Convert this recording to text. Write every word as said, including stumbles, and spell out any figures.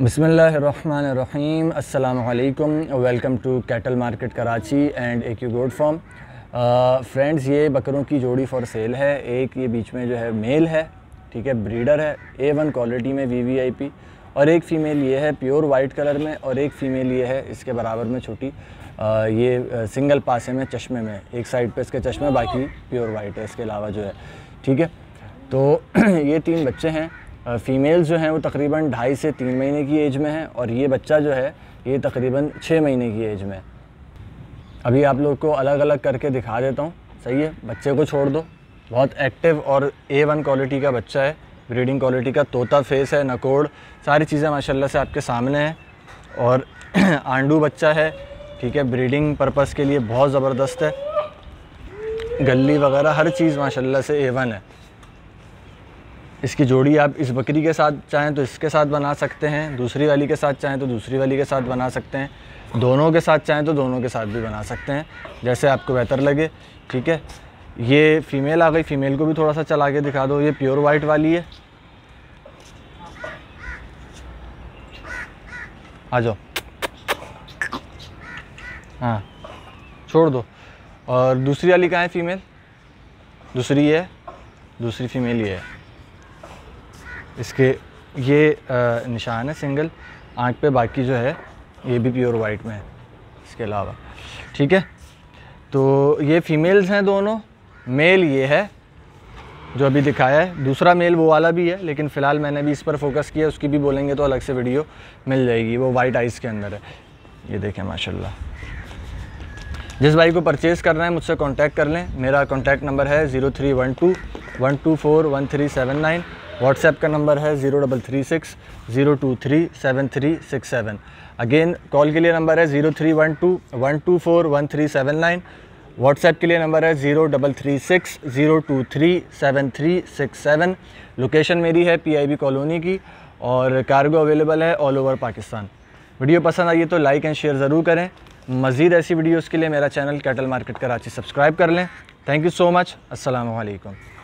बिस्मिल्लाहिर्रहमानिर्रहीम, अस्सलामु अलैकुम, welcome to cattle market Karachi and एक यू गोड फार्म। फ्रेंड्स, ये बकरों की जोड़ी फॉर सेल है। एक ये बीच में जो है मेल है, ठीक है, ब्रीडर है, ए वन क्वालिटी में वी वी आई पी, और एक फ़ीमेल ये है प्योर वाइट कलर में, और एक फ़ीमेल ये है इसके बराबर में छोटी, आ, ये सिंगल पासे में चश्मे में, एक साइड पे इसके चश्मे, बाकी प्योर वाइट है इसके अलावा जो है, ठीक है। तो ये तीन बच्चे हैं। फ़ीमेल्स जो हैं वो तकरीबन ढाई से तीन महीने की एज में है, और ये बच्चा जो है ये तकरीबन छः महीने की एज में है। अभी आप लोग को अलग अलग करके दिखा देता हूँ, सही है। बच्चे को छोड़ दो, बहुत एक्टिव और ए वन क्वालिटी का बच्चा है, ब्रीडिंग क्वालिटी का, तोता फेस है, नकोड़, सारी चीज़ें माशाल्लाह से आपके सामने हैं। और आंडू बच्चा है, ठीक है, ब्रीडिंग पर्पज़ के लिए बहुत ज़बरदस्त है, गली वगैरह हर चीज़ माशाल्लाह से ए वन है। इसकी जोड़ी आप इस बकरी के साथ चाहें तो इसके साथ बना सकते हैं, दूसरी वाली के साथ चाहें तो दूसरी वाली के साथ बना सकते हैं, दोनों के साथ चाहें तो दोनों के साथ भी बना सकते हैं, जैसे आपको बेहतर लगे, ठीक है। ये फ़ीमेल आ गई, फ़ीमेल को भी थोड़ा सा चला के दिखा दो। ये प्योर वाइट वाली है, आ जाओ, हाँ छोड़ दो। और दूसरी वाली कहाँ है फ़ीमेल? दूसरी है, दूसरी फ़ीमेल ये है। इसके ये आ, निशान है सिंगल आँख पे, बाकी जो है ये भी प्योर वाइट में है इसके अलावा, ठीक है। तो ये फ़ीमेल्स हैं दोनों। मेल ये है जो अभी दिखाया है, दूसरा मेल वो वाला भी है, लेकिन फ़िलहाल मैंने भी इस पर फोकस किया, उसकी भी बोलेंगे तो अलग से वीडियो मिल जाएगी। वो वाइट आइज़ के अंदर है, ये देखें माशाल्लाह। जिस भाई को परचेज़ करना है मुझसे कांटेक्ट कर लें। मेरा कांटेक्ट नंबर है zero three one two one two four one three seven nine. WhatsApp का नंबर है zero double three six zero two three seven three six seven. Again call के लिए नंबर है zero three one two one two four one three seven nine. WhatsApp के लिए number है zero double three six zero two three seven three six seven. Location मेरी है P I B colony की, और कार्गो अवेलेबल है all over Pakistan. Video पसंद आई है तो लाइक एंड शेयर ज़रूर करें। मज़ीद ऐसी वीडियोज़ के लिए मेरा channel cattle market Karachi subscribe कर लें। Thank you so much. अस्सलामु अलैकुम।